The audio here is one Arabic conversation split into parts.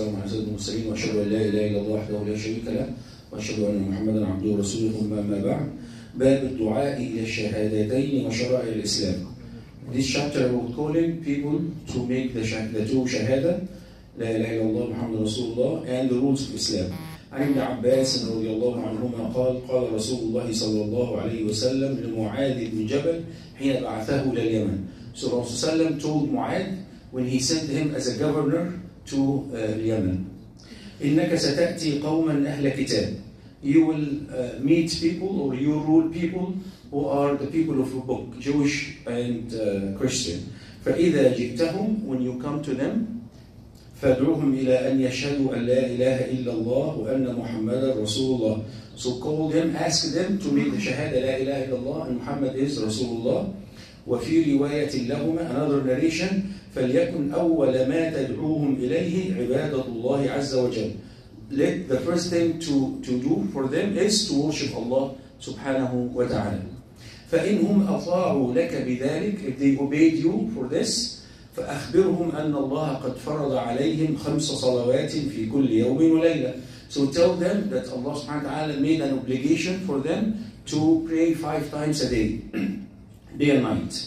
والسلام على سيد المرسلين واشهد ان لا اله الا الله وحده لا شريك له واشهد ان محمدا عبده ورسوله ثم اما بعد. باب الدعاء الى الشهادتين وشرائع الاسلام. This chapter will calling people to make the two shahada لا اله الا الله محمد رسول الله and the rules of Islam. عن ابن عباس رضي الله عنهما قال قال رسول الله صلى الله عليه وسلم لمعاذ بن جبل حين بعثه الى اليمن. So Rasulullah told Mu'adh when he sent him as a governor to Yemen. إنك ستأتي قوما أهل كتاب. You will meet people or you rule people who are the people of a book, Jewish and Christian. فإذا جئتهم, when you come to them, فادعوهم إلى أن يشهدوا أن لا إله إلا الله وأن محمدا رسول الله. So call them, ask them to make the shahada لا إله إلا الله and Muhammad is رسول الله. وفي رواية لهما another narration فليكن أول ما تدعوهم إليه عبادة الله عز وجل. Let the first thing to do for them is to worship Allah subhanahu wa ta'ala. فإنهم أطاعوا لك بذلك, if they obeyed you for this, فأخبرهم أن الله قد فرض عليهم 5 صلوات في كل يوم وليلة. So tell them that Allah subhanahu wa ta'ala made an obligation for them to pray 5 times a day, day and night.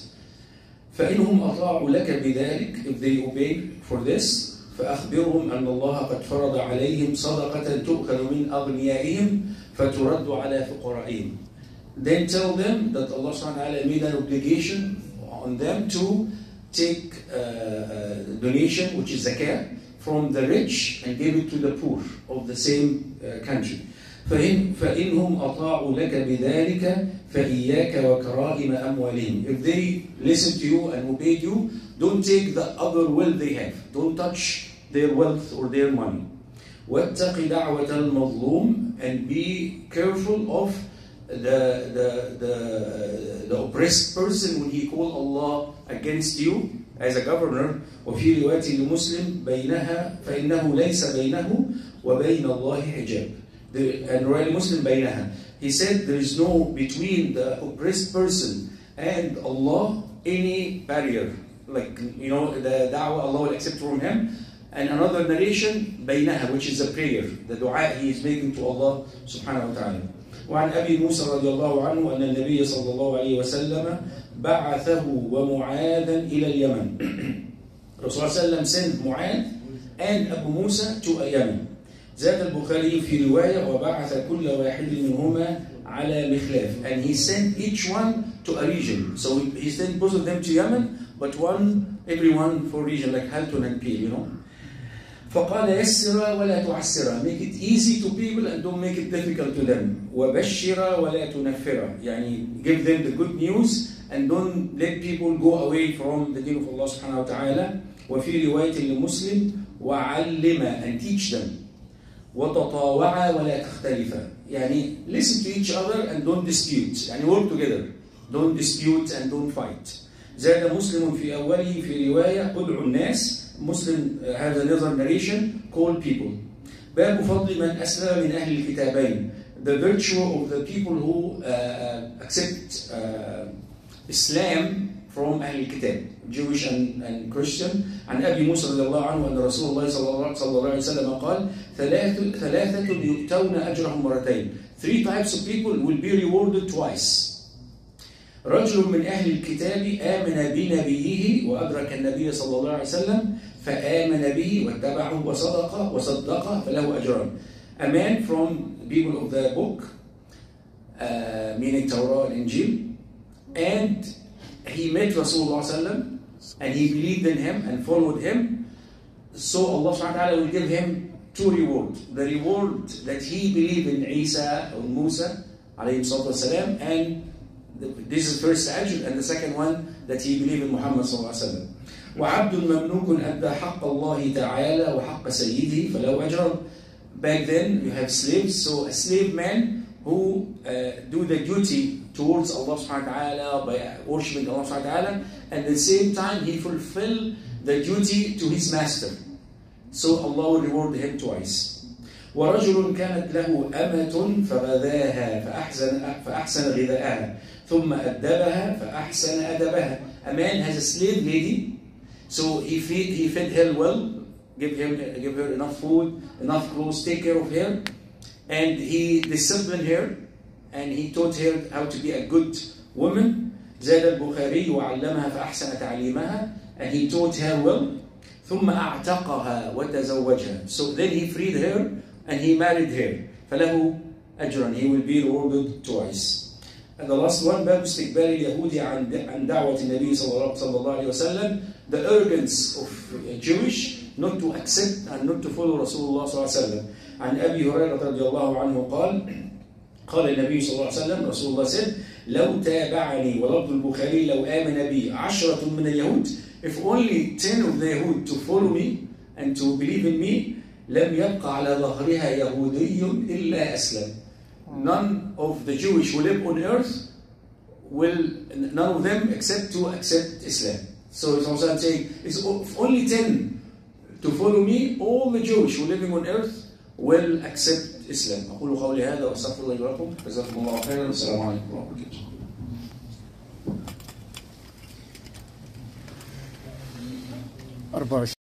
فإنهم أطاعوا لك بذلك, if they obey for this, فأخبرهم أن الله قد فرض عليهم صدقة تؤخذ من أغنيائهم فترد على فقرائهم. Then tell them that Allah subhanahu wa ta'ala made an obligation on them to take donation, which is zakah, from the rich and give it to the poor of the same country. فإنهم أطاعوا لك بذلك فإياك وكرائم أموالهم. If they listen to you and obey you, don't take the other wealth they have. Don't touch their wealth or their money. واتق دعوة المظلوم, and be careful of the oppressed person when he call Allah against you as a governor. وفي رواية لمسلم بينها فإنه ليس بينه وبين الله حجاب. And Royal Muslim بينها. He said there is no between the oppressed person and Allah any barrier. Like, you know, the da'wah Allah will accept from him. And another narration بينها, which is a prayer, the dua he is making to Allah subhanahu wa ta'ala. وعن أبي موسى رضي الله عنه أن النبي صلى الله عليه وسلم بعثه ومعاذا إلى اليمن. Rasulullah صلى الله عليه وسلم sent Mu'adh and Abu Musa to Yemen. زاد البخاري في رواية وبعث كل واحد منهما على مخلاف, and he sent each one to a region. So he sent both of them to Yemen, but everyone for region, like Haltun and Peel, you know. فقال يسر ولا تعسر, make it easy to people and don't make it difficult to them. وبشر ولا تنفر, يعني give them the good news and don't let people go away from the deen of Allah subhanahu wa ta'ala. وفي رواية لمسلم وعلم, and teach them. وتطاوعا ولا تختلفا, يعني listen to each other and don't dispute, يعني work together, don't dispute and don't fight. زاد مسلم في أوله في رواية ادعوا الناس. Muslim has another narration, call people. باب فضل من أسلم من أهل الكتابين, the virtue of the people who accept Islam from أهل الكتاب, Jewish and Christian. عن أبي موسى رضي الله عنه أن رسول الله صلى الله عليه وسلم قال ثلاثة يؤتون أجرهم مرتين. 3 types of people will be rewarded twice. رجل من أهل الكتاب آمن بنبيه وأدرك النبي صلى الله عليه وسلم فآمن به واتبعه وصدق فله أجران. A man from the people of the book, meaning Torah and Injil, and he met Rasulullah sallallahu alaihi wasallam and he believed in him and followed him. So Allah subhanahu wa ta'ala will give him 2 rewards. The reward that he believed in Isa or Musa alayhi salatu wasalam, and this is first ajr, and the second one that he believed in Muhammad sallallahu alaihi wasallam. وعبد مملوك أدى حق الله تعالى وحق سيده فله أجر. Back then you have slaves, so a slave man who do the duty towards Allah subhanahu wa ta'ala by worshipping Allah subhanahu wa ta'ala, and at the same time he fulfill the duty to his master. So Allah will reward him twice. ورجل كانت له أمة فغذاها فأحسن غذاءها ثم أدبها فأحسن أدبها. A man has a slave lady, so he fed her well give her enough food, enough clothes, take care of her. And he disciplined her and he taught her how to be a good woman. زاد البخاري وعلمها فأحسن تعليمها, and he taught her well. ثم أعتقها وتزوجها. So then he freed her and he married her. فله أجرا, he will be rewarded twice. And the last one, باب استقبال اليهودي عن دعوة النبي صلى الله عليه وسلم. The arrogance of Jewish not to accept and not to follow رسول الله صلى الله عليه وسلم. عن أبي هريرة رضي الله عنه قال النبي صلى الله عليه وسلم, رسول الله said, لو تابعني, ولفظ البخاري لو آمن بي 10 من اليهود, if only 10 of the Yahud to follow me and to believe in me, لم يبقى على ظهرها يهودي إلا أسلم. None of the Jewish who live on earth will, none of them except to accept Islam. So I'm saying, it's only 10 to follow me, all the Jewish who living on earth will accept Islam. أقول قولي هذا وأستغفر الله لكم. جزاكم الله خيرا. السلام عليكم ورحمة الله وبركاته.